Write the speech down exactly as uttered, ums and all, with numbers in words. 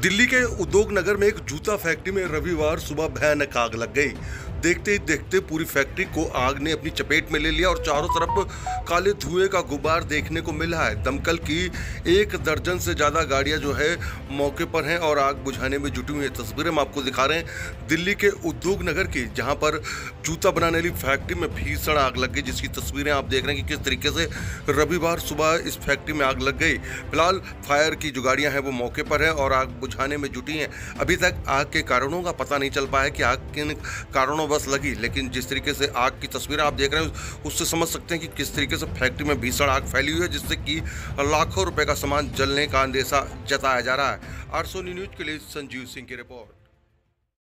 दिल्ली के उद्योग नगर में एक जूता फैक्ट्री में रविवार सुबह भयानक आग लग गई। देखते ही देखते पूरी फैक्ट्री को आग ने अपनी चपेट में ले लिया और चारों तरफ काले धुएं का गुबार देखने को मिला है। दमकल की एक दर्जन से ज़्यादा गाड़ियां जो है मौके पर हैं और आग बुझाने में जुटी हुई हैं। तस्वीरें हम आपको दिखा रहे हैं दिल्ली के उद्योग नगर की, जहां पर जूता बनाने वाली फैक्ट्री में भीषण आग लग गई, जिसकी तस्वीरें आप देख रहे हैं कि किस तरीके से रविवार सुबह इस फैक्ट्री में आग लग गई। फिलहाल फायर की जो गाड़ियाँ हैं वो मौके पर हैं और आग बुझाने में जुटी हैं। अभी तक आग के कारणों का पता नहीं चल पाया कि आग किन कारणों बस लगी, लेकिन जिस तरीके से आग की तस्वीरें आप देख रहे हैं उससे समझ सकते हैं कि किस तरीके से फैक्ट्री में भीषण आग फैली हुई है, जिससे कि लाखों रुपए का सामान जलने का अंदेशा जताया जा रहा है। आर सो न्यूज के लिए संजीव सिंह की रिपोर्ट।